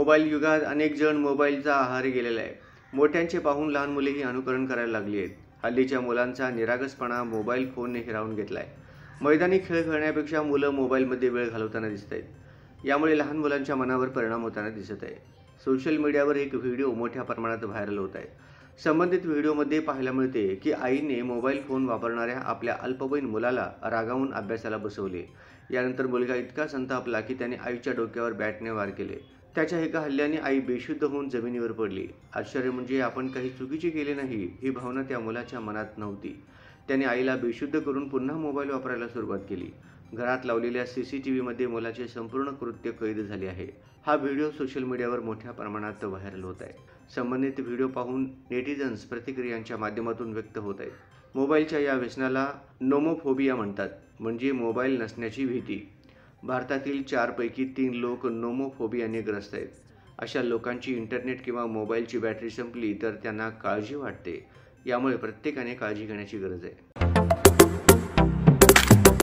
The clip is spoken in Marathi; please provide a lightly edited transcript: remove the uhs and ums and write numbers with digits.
मोबाईल युगात अनेक जण मोबाईलचा आहारी गेलेला आहे। मोठ्यांचे पाहून लहान मुलेही अनुकरण करायला लागली आहेत। हल्लीच्या मुलांचा निरागसपणा मोबाईल फोनने हिरावून घेतलाय। मैदानी खेळ खेळण्यापेक्षा मुलं मोबाईलमध्ये वेळ घालवताना दिसत आहेत। यामुळे लहान मुलांच्या मनावर परिणाम होताना दिसत आहे। सोशल मीडियावर एक व्हिडिओ मोठ्या प्रमाणात व्हायरल होत आहे। संबंधित व्हिडिओमध्ये पाहायला मिळते की आईने मोबाईल फोन वापरणाऱ्या आपल्या अल्पवयीन मुलाला रागावून अभ्यासाला बसवले। यानंतर मुलगा इतका संतापला की त्याने आईच्या डोक्यावर बॅटने वार केले। त्याच्या एका हल्ल्याने आई बेशुद्ध होऊन जमिनीवर पडली। आश्चर्य म्हणजे आपण काही चुकीचे केले नाही ही भावना त्या मुलाच्या मनात नव्हती। त्याने आईला बेशुद्ध करून पुन्हा मोबाईल वापरायला सुरुवात केली। घरात लावलेल्या सीसीटीव्हीमध्ये मुलाचे संपूर्ण कृत्य कैद झाले आहे। हा व्हिडिओ सोशल मीडियावर मोठ्या प्रमाणात व्हायरल होत आहे। संबंधित व्हिडिओ पाहून नेटिझन्स प्रतिक्रियांच्या माध्यमातून व्यक्त होत आहेत। मोबाईलच्या या व्यसनाला नोमोफोबिया म्हणतात, म्हणजे मोबाईल नसण्याची भीती। भारतातील 4 पैकी 3 लोक नोमोफोबियाने ग्रस्त आहेत। अशा लोकांची इंटरनेट किंवा मोबाईलची बॅटरी संपली तर त्यांना काळजी वाटते। यामुळे प्रत्येकाने काळजी घेण्याची गरज आहे।